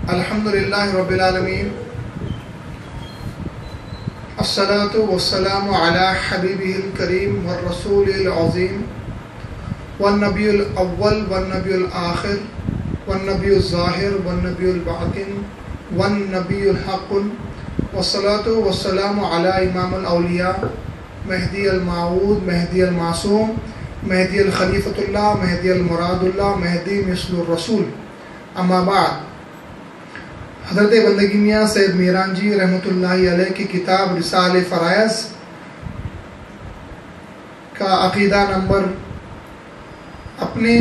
الحمدللہ رب العالمین الصلاة والسلام علی حبیبہ الکریم والرسول العظیم والنبی الاول والنبی الآخر والنبی الظاہر والنبی الباطن والنبی الحق والصلاة والسلام علی امام الاولیاء مہدی الموعود مہدی المعصوم مہدی الخلیفۃ اللہ مہدی المراد اللہ مہدی مثل الرسول. اما بعد، حضرت بندگی میاں سید میران جی رحمۃ اللہ علیہ کی کتاب رسالہ فرائض کا عقیدہ نمبر اپنے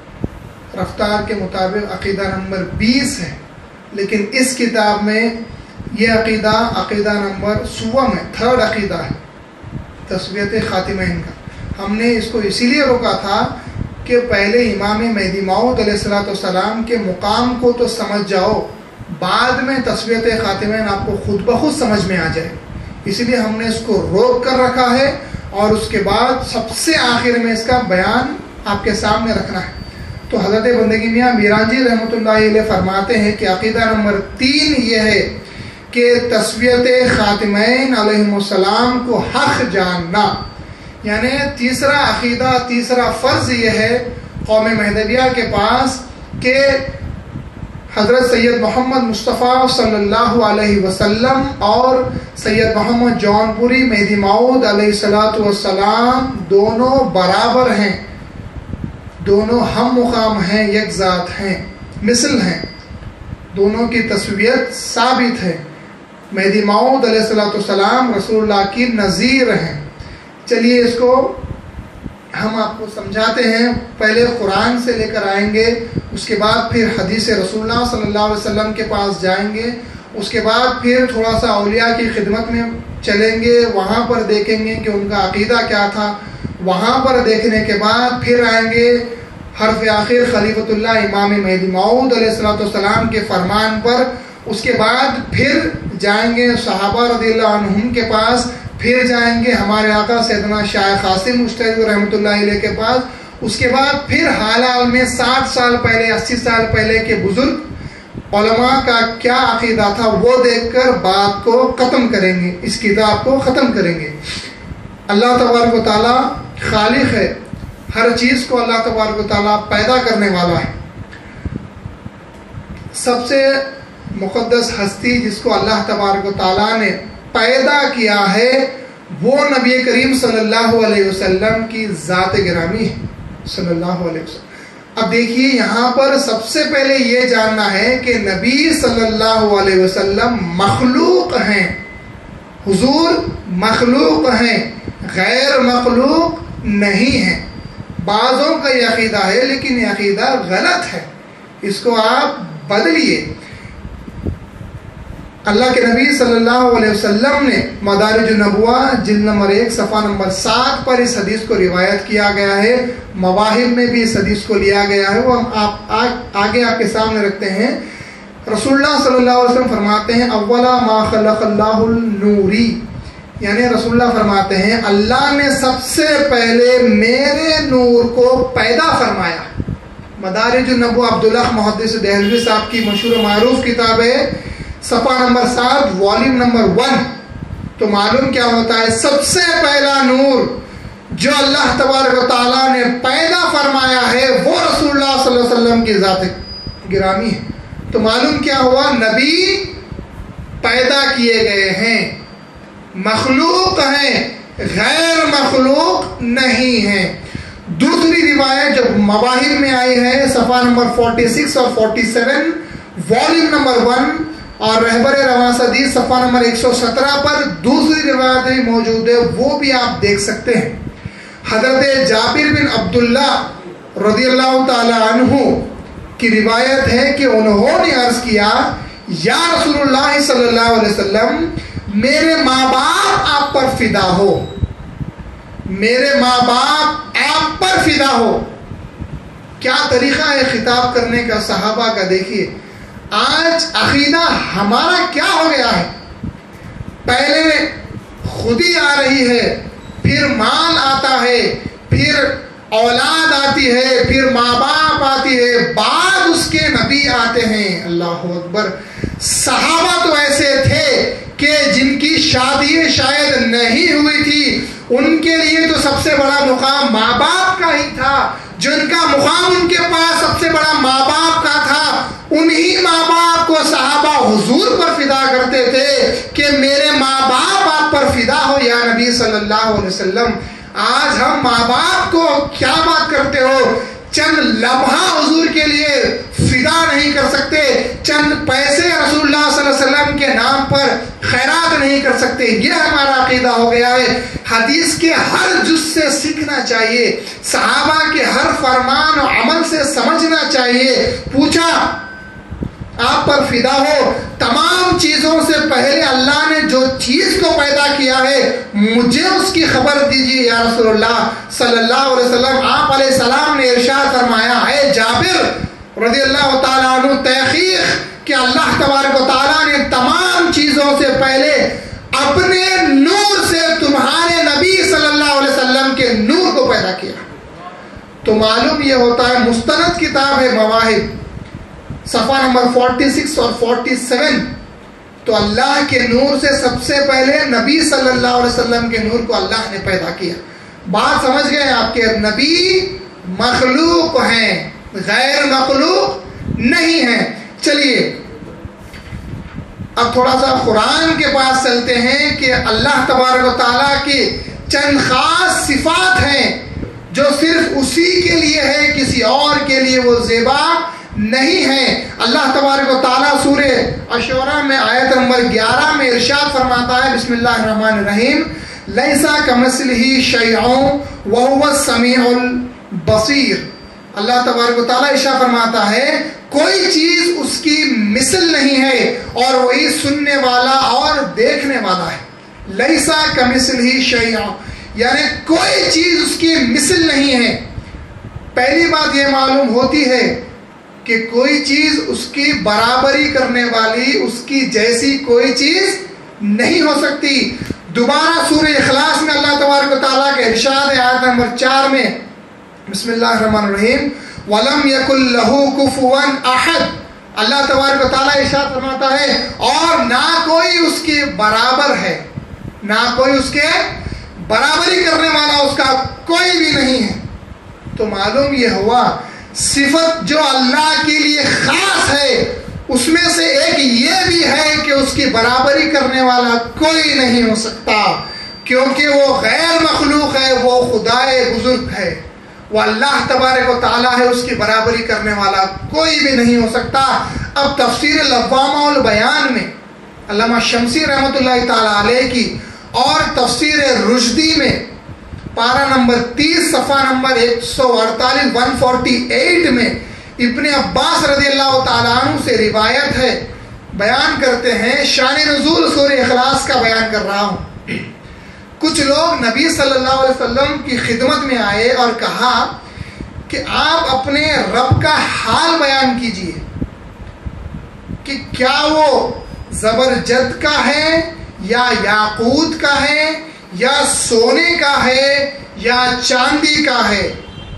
رفتار کے مطابق عقیدہ نمبر 20 ہے، لیکن اس کتاب میں یہ عقیدہ نمبر 16 میں تھرڈ عقیدہ ہے، تسویت خاتمین کا. ہم نے اس کو اسی لیے روکا تھا کہ پہلے امام مہدی موعود علیہ السلام کے مقام کو تو سمجھ جاؤ، بعد میں تسویت خاتمین آپ کو خود بخود سمجھ میں آ جائے. اسی لیے ہم نے اس کو روک کر رکھا ہے اور اس کے بعد سب سے آخر میں اس کا بیان آپ کے سامنے رکھنا ہے. تو حضرت بندگی میاں میران جی رحمۃ اللہ علیہ فرماتے ہیں کہ عقیدہ نمبر 3 یہ ہے کہ تسویت خاتمین علیہم السلام کو حق جاننا. یعنی تیسرا عقیدہ، تیسرا فرض یہ ہے قوم مہدویہ کے پاس کہ حضرت سید محمد مصطفیٰ صلی اللہ علیہ وسلم اور سید محمد جون پوری مہدی موعود علیہ السلام دونوں برابر ہیں، دونوں ہم مقام ہیں، یک ذات ہیں، مثل ہیں، دونوں کی تسویت ثابت ہے. مہدی موعود علیہ السلام رسول اللہ کی نظیر ہیں. چلیے اس کو ہم آپ کو سمجھاتے ہیں. پہلے قرآن سے لے کر آئیں گے، اس کے بعد پھر حدیث رسول اللہ صلی اللہ علیہ وسلم کے پاس جائیں گے، اس کے بعد پھر تھوڑا سا اولیاء کی خدمت میں چلیں گے، وہاں پر دیکھیں گے کہ ان کا عقیدہ کیا تھا. وہاں پر دیکھنے کے بعد پھر آئیں گے حرف آخر خلیفۃ اللہ امام مہدی موعود علیہ السلام کے فرمان پر. اس کے بعد پھر جائیں گے صحابہ رضی اللہ عنہم کے پاس، پھر جائیں گے ہمارے آقا سیدنا شاہ قاسم مشتری رحمۃ اللہ علیہ کے پاس. اس کے بعد پھر حال حال میں 60 سال پہلے 80 سال پہلے کے بزرگ علماء کا کیا عقیدہ تھا وہ دیکھ کر بات کو ختم کریں گے، اس کتاب کو ختم کریں گے. اللہ تبارک و تعالیٰ خالق ہے، ہر چیز کو اللہ تبارک و تعالیٰ پیدا کرنے والا ہے. سب سے مقدس ہستی جس کو اللہ تبارک و تعالیٰ نے پیدا کیا ہے وہ نبی کریم صلی اللہ علیہ وسلم کی ذات گرامی ہے، صلی اللہ علیہ وسلم. اب دیکھیے یہاں پر سب سے پہلے یہ جاننا ہے کہ نبی صلی اللہ علیہ وسلم مخلوق ہیں، حضور مخلوق ہیں، غیر مخلوق نہیں ہیں. بعضوں کا یہ عقیدہ ہے لیکن یہ عقیدہ غلط ہے، اس کو آپ بدلیے. اللہ کے نبی صلی اللہ علیہ وسلم نے مدارج النبوہ جلد نمبر 1 صفحہ نمبر 7 پر اس حدیث کو روایت کیا گیا ہے. مواہب میں بھی اس حدیث کو لیا گیا ہے، وہ ہم آگے آپ کے سامنے رکھتے ہیں. رسول اللہ صلی اللہ علیہ وسلم فرماتے ہیں اولا ما خلق اللہ النوری، یعنی رسول اللہ فرماتے ہیں اللہ نے سب سے پہلے میرے نور کو پیدا فرمایا. مدارج النبوہ عبداللہ محدث دہلوی صاحب کی مشہور و معروف کتاب ہے، صفحہ نمبر 7 والیوم نمبر 1. تو معلوم کیا ہوتا ہے، سب سے پہلا نور جو اللہ تبارک و تعالیٰ نے پیدا فرمایا ہے وہ رسول اللہ صلی اللہ علیہ وسلم کی ذات گرامی ہے. تو معلوم کیا ہوا، نبی پیدا کیے گئے ہیں، مخلوق ہیں، غیر مخلوق نہیں ہیں. دوسری روایت جو مواہب میں آئی ہے صفحہ نمبر 46 اور 47 والیوم نمبر 1 اور رہبر رواس حدیث صفحہ نمبر 117 پر دوسری روایت بھی موجود ہے، وہ بھی آپ دیکھ سکتے ہیں. حضرت جابر بن عبداللہ رضی اللہ تعالی عنہ کی روایت ہے کہ انہوں نے عرض کیا یا رسول اللہ صلی اللہ علیہ وسلم میرے ماں باپ آپ پر فدا ہو، میرے ماں باپ آپ پر فدا ہو. کیا طریقہ ہے خطاب کرنے کا صحابہ کا. دیکھیے آج عقیدہ ہمارا کیا ہو گیا ہے، پہلے خودی آ رہی ہے، پھر مال آتا ہے، پھر اولاد آتی ہے، پھر ماں باپ آتی ہے، بعد اس کے نبی آتے ہیں۔ اللہ اکبر۔ صحابہ تو ایسے تھے کہ جن کی شادی شاید نہیں ہوئی تھی، ان کے لیے تو سب سے بڑا مقام ماں باپ کا ہی تھا۔ جن کا مقام ان کے پاس سب سے بڑا ماں باپ کا تھا، انہی ماں باپ کو صحابہ حضور پر فدا کرتے تھے کہ میرے ماں باپ آپ پر فدا ہو یا نبی صلی اللہ علیہ وسلم۔ آج ہم ماں باپ کو کیا بات کرتے ہو، چند لمحہ حضور کے لیے فدا نہیں کر سکتے، چند پیسے رسول اللہ صلی اللہ علیہ وسلم کے نام پر خیرات نہیں کر سکتے۔ یہ ہمارا عقیدہ ہو گیا ہے۔ حدیث کے ہر جز سے سیکھنا چاہیے، صحابہ کے ہر فرمان و عمل سے سمجھنا چاہیے۔ پوچھا آپ پر فدا ہو، تمام چیزوں سے پہلے اللہ نے جو چیز کو پیدا کیا ہے مجھے اس کی خبر دیجیے یا رسول اللہ صلی اللہ علیہ وسلم۔ آپ علیہ السلام نے ارشاد فرمایا، اے جابر رضی اللہ تعالیٰ عنہ، تحقیق کہ اللہ تبارک و تعالیٰ نے تمام چیزوں سے پہلے اپنے نور سے تمہارے نبی صلی اللہ علیہ وسلم کے نور کو پیدا کیا۔ تو معلوم یہ ہوتا ہے، مستند کتاب ہے مواہب، صفحہ نمبر 46 اور 47، تو اللہ کے نور سے سب سے پہلے نبی صلی اللہ علیہ وسلم کے نور کو اللہ نے پیدا کیا۔ بات سمجھ گئے آپ کے نبی مخلوق ہیں، غیر مخلوق نہیں ہیں۔ چلیے اب تھوڑا سا قرآن کے پاس چلتے ہیں کہ اللہ تبارک و تعالیٰ کی چند خاص صفات ہیں جو صرف اسی کے لیے ہے، کسی اور کے لیے وہ زیبا نہیں ہے۔ اللہ تبارک و تعالیٰ سورہ الشعراء میں آیت نمبر 11 میں ارشاد فرماتا ہے، بسم اللہ الرحمن الرحیم، لیسا کمثلہ شیء وہو السمیع البصیر۔ اللہ تبارک و تعالیٰ ارشاد فرماتا ہے کوئی چیز اس کی مثل نہیں ہے اور وہی سننے والا اور دیکھنے والا ہے۔ لیسا کمثلہ شیء، یعنی کوئی چیز اس کی مثل نہیں ہے۔ پہلی بات یہ معلوم ہوتی ہے کہ کوئی چیز اس کی برابری کرنے والی، اس کی جیسی کوئی چیز نہیں ہو سکتی۔ دوبارہ سورہ اخلاص میں اللہ تبارک و تعالیٰ کا ارشاد ہے آیت نمبر 4 میں، بسم اللہ الرحمن الرحیم، وَلَمْ يَكُنْ لَهُ كُفُوًا أَحَدٌ۔ اللہ تبارک و تعالیٰ ارشاد فرماتا ہے اور نہ کوئی اس کے برابر ہے، نہ کوئی اس کے برابری کرنے والا اس کا کوئی بھی نہیں ہے۔ تو معلوم یہ ہوا صفت جو اللہ کے لیے خاص ہے اس میں سے ایک یہ بھی ہے کہ اس کی برابری کرنے والا کوئی نہیں ہو سکتا، کیونکہ وہ غیر مخلوق ہے، وہ خدائے بزرگ ہے، وہ اللہ تبارک و تعالیٰ ہے، اس کی برابری کرنے والا کوئی بھی نہیں ہو سکتا۔ اب تفسیر لوامہ البیان میں علامہ شمسی رحمۃ اللہ تعالیٰ علیہ کی اور تفسیر رشدی میں پارہ نمبر 30 صفحہ نمبر 148 148 میں ابن عباس رضی اللہ تعالیٰ عنہ سے روایت ہے، بیان کرتے ہیں، شان نزول سورہ اخلاص کا بیان کر رہا ہوں۔ کچھ لوگ نبی صلی اللہ علیہ وسلم کی خدمت میں آئے اور کہا کہ آپ اپنے رب کا حال بیان کیجئے کہ کیا وہ زبرجد کا ہے یا یاقوت کا ہے یا سونے کا ہے یا چاندی کا ہے۔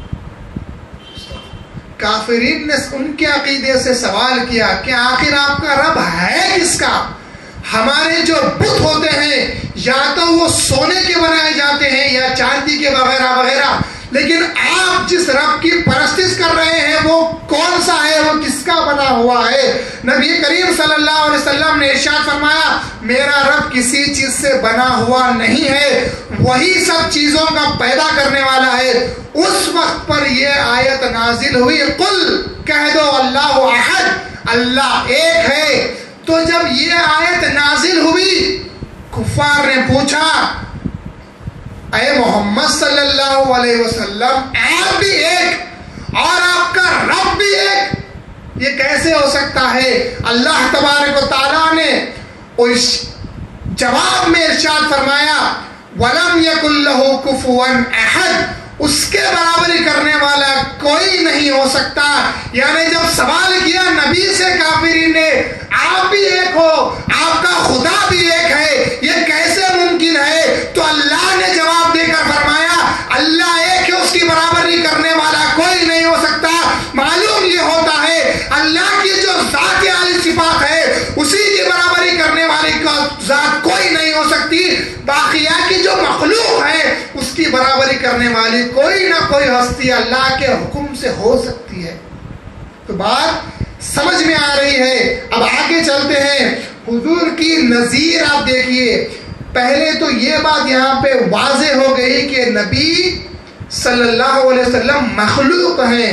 کافرین نے ان کے عقیدے سے سوال کیا کہ آخر آپ کا رب ہے کس کا؟ ہمارے جو بت ہوتے ہیں یا تو وہ سونے کے بنائے جاتے ہیں یا چاندی کے وغیرہ وغیرہ، لیکن آپ جس رب کی پرستش کر رہے ہیں وہ کون سا ہے، وہ کس کا بنا ہوا ہے؟ نبی کریم صلی اللہ علیہ وسلم نے ارشاد فرمایا میرا رب کسی چیز سے بنا ہوا نہیں ہے، وہی سب چیزوں کا پیدا کرنے والا ہے۔ اس وقت پر یہ آیت نازل ہوئی، قل کہہ دو اللہ احد، اللہ ایک ہے۔ تو جب یہ آیت نازل ہوئی کفار نے پوچھا اے محمد صلی اللہ علیہ وسلم آپ بھی ایک اور آپ کا رب بھی ایک، یہ کیسے ہو سکتا ہے؟ اللہ تبارک و تعالیٰ نے اس جواب میں ارشاد فرمایا وَلَمْ يَكُنْ لَهُ كُفُوًا أَحَدٌ، اس کے برابری کرنے والا کوئی نہیں ہو سکتا۔ یعنی جب سوال کیا نبی سے کافرین نے آپ بھی ایک ہو، آپ کا خدا بھی ایک ہے، یہ کیسے ممکن ہے؟ تو اللہ نے جواب دے کر فرمایا اللہ ایک ہے، اس کی برابری برابری کرنے والی کوئی نہ کوئی ہستی اللہ کے حکم سے ہو سکتی ہے. تو بات سمجھ میں آ رہی ہے. اب آگے چلتے ہیں. حضور کی نظیر آپ دیکھیے. پہلے تو یہ بات یہاں پہ واضح ہو گئی کہ نبی صلی اللہ علیہ وسلم مخلوق ہیں،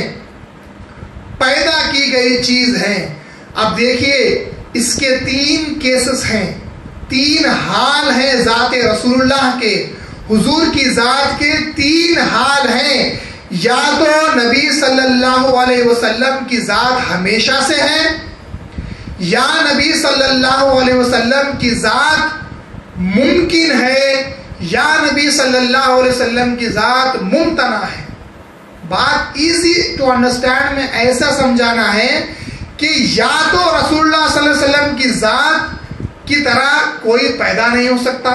پیدا کی گئی چیز ہیں. اب دیکھیے اس کے 3 کیسز ہیں، 3 حال ہیں ذات رسول اللہ کے. حضور کی ذات کے 3 حال ہیں. یا تو نبی صلی اللہ علیہ وسلم کی ذات ہمیشہ سے ہے، یا نبی صلی اللہ علیہ وسلم کی ذات ممکن ہے، یا نبی صلی اللہ علیہ وسلم کی ذات ممتنع ہے. بات ایزی ٹو انڈرسٹینڈ میں ایسا سمجھانا ہے کہ یا تو رسول اللہ صلی اللہ علیہ وسلم کی ذات کی طرح کوئی پیدا نہیں ہو سکتا،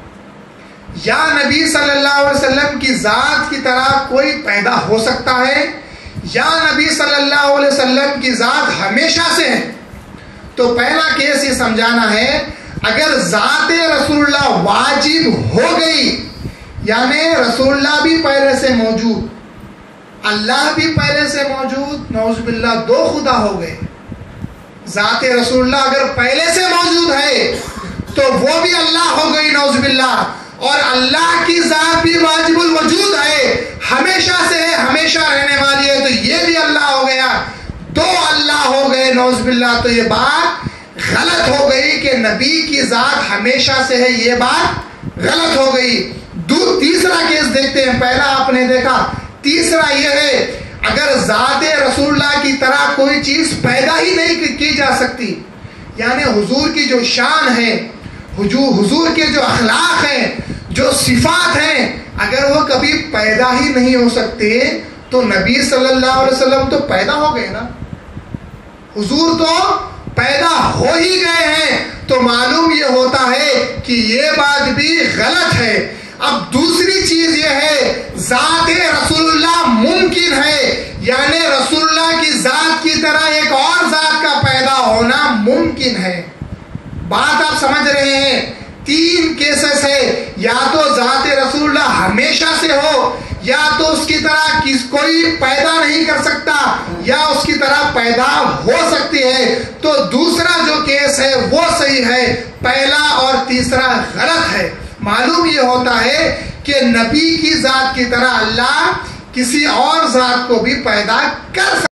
یا نبی صلی اللہ علیہ وسلم کی ذات کی طرح کوئی پیدا ہو سکتا ہے، یا نبی صلی اللہ علیہ وسلم کی ذات ہمیشہ سے ہے. تو پہلا کیس یہ سمجھانا ہے اگر ذات رسول اللہ واجب ہو گئی، یعنی رسول اللہ بھی پہلے سے موجود، اللہ بھی پہلے سے موجود، نعوذ باللہ 2 خدا ہو گئے. ذات رسول اللہ اگر پہلے سے موجود ہے تو وہ بھی اللہ ہو گئی، نعوذ باللہ. اور اللہ کی ذات بھی واجب الوجود ہے، ہمیشہ سے ہے، ہمیشہ رہنے والی ہے، تو یہ بھی اللہ ہو گیا. 2 اللہ ہو گئے، نعوذ باللہ. تو یہ بات غلط ہو گئی کہ نبی کی ذات ہمیشہ سے ہے، یہ بات غلط ہو گئی. تیسرا کیس دیکھتے ہیں. پہلا آپ نے دیکھا. تیسرا یہ ہے اگر ذات رسول اللہ کی طرح کوئی چیز پیدا ہی نہیں کی جا سکتی، یعنی حضور کی جو شان ہے، حضور کے جو اخلاق ہیں، جو صفات ہیں، اگر وہ کبھی پیدا ہی نہیں ہو سکتے تو نبی صلی اللہ علیہ وسلم تو پیدا ہو گئے نا، حضور تو پیدا ہو ہی گئے ہیں. تو معلوم یہ ہوتا ہے کہ یہ بات بھی غلط ہے. اب دوسری چیز یہ ہے ذات رسول اللہ ممکن ہے، یعنی رسول اللہ کی ذات کی طرح ایک اور ذات کا پیدا ہونا ممکن ہے. بات آپ سمجھ رہے ہیں. 3 کیسز ہے، یا تو ذات رسول اللہ ہمیشہ سے ہو، یا تو اس کی طرح کوئی پیدا نہیں کر سکتا، یا اس کی طرح پیدا ہو سکتی ہے. تو دوسرا جو کیس ہے وہ صحیح ہے، پہلا اور تیسرا غلط ہے. معلوم یہ ہوتا ہے کہ نبی کی ذات کی طرح اللہ کسی اور ذات کو بھی پیدا کر سکتا